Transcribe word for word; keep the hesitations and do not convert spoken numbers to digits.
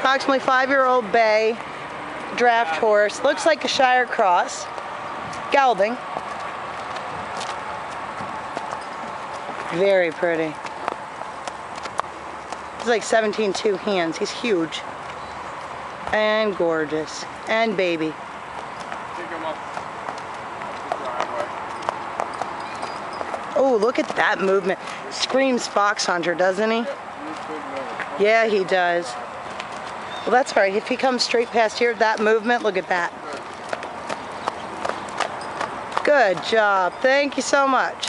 approximately five-year-old bay draft horse. Looks like a Shire cross. Gelding. Very pretty. He's like seventeen two hands. He's huge. And gorgeous. And baby. Oh, look at that movement. Screams fox hunter, doesn't he? Yeah, he does. Well, that's right. If he comes straight past here, that movement, look at that. Good job. Thank you so much.